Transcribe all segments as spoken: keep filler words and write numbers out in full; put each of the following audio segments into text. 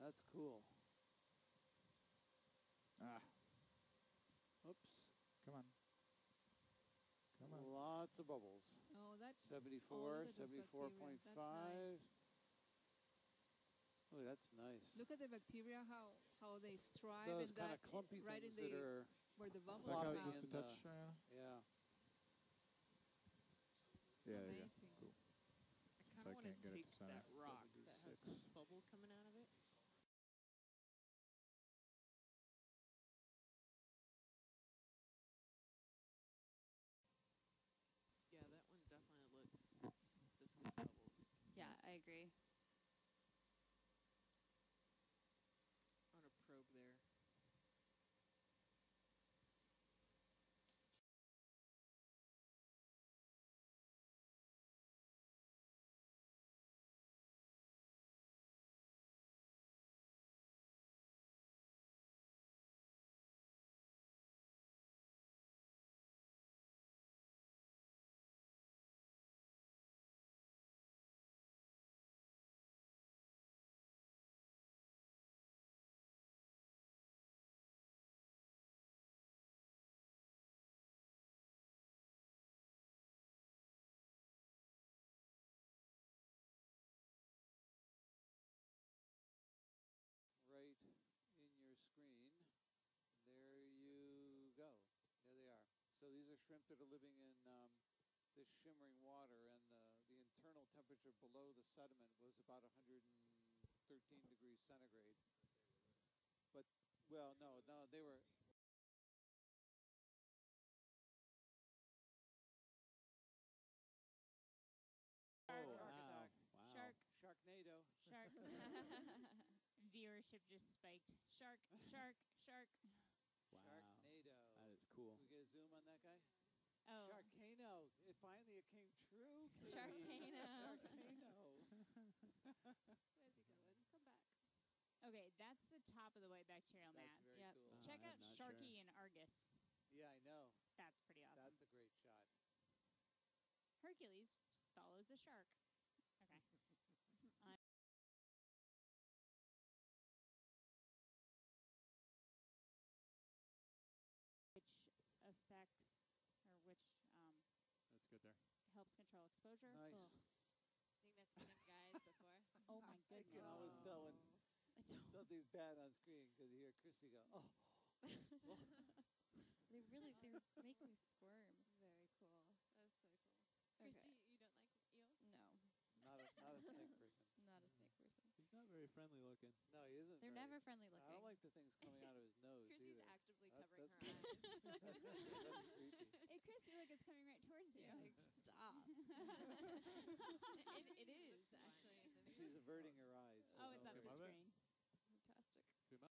That's cool. Ah. Oops. Come on. Come on. Lots of bubbles. Oh, that's seventy-four, oh, seventy-four point five. Nice. Oh, that's nice. Look at the bacteria, how how they strive Those in kind that of clumpy right things in the that are where the bubbles flopping come out. Just a touch, the, uh, yeah. Yeah, amazing. Cool. I kind of want to take that rock that has the bubble coming out of it. Yeah, that one definitely looks viscous bubbles. Yeah, I agree. On a probe there. Right in your screen. There you go. There they are. So these are shrimp that are living in um, this shimmering water, and the, the internal temperature below the sediment was about one hundred thirteen degrees centigrade. But, well, no, no, they were... Oh, wow. wow. Shark. Sharknado. Shark. Viewership just spiked. Shark, shark, shark. Wow. Sharknado. That is cool. Can we get a zoom on that guy? Oh. Sharkano. It finally it came true. Sharkano. Sharkano. That's a good one. Come back. Okay, that's the top of the white bacterial That's mass. very yep. cool. Check Uh, out Sharky sure. and Argus. Yeah, I know. That's pretty awesome. That's a great shot. Hercules follows a shark. Okay. uh, which affects, or which um, that's good there. helps control exposure. Nice. Ugh. I think that's been guys before. Oh my goodness. I can always tell when something's bad on screen because you hear Christy go, oh. They really, they make me squirm. Very cool. That's so cool. Okay. Christy, you don't like eels? No. Not a, not a snake person. Not a snake person. He's not very friendly looking. No, he isn't. They're very. never friendly looking. I don't like the things coming out of his nose Christy's either. actively that, covering that's her creepy. eyes. That's, that's creepy. Hey, Christy, look, it's coming right towards you. Like, stop. it, it is, actually. She's averting her eyes. Oh, it's up okay, the screen. Fantastic. Zoom up.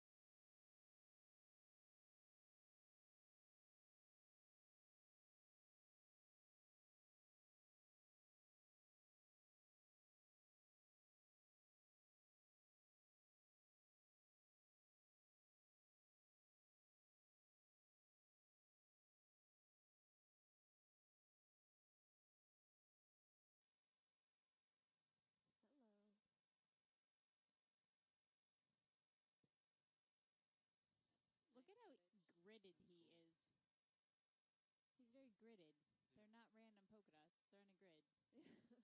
Hello. Look Nice at how footage. gridded That's he cool. is. He's very gridded. They're not random polka dots. They're on a grid.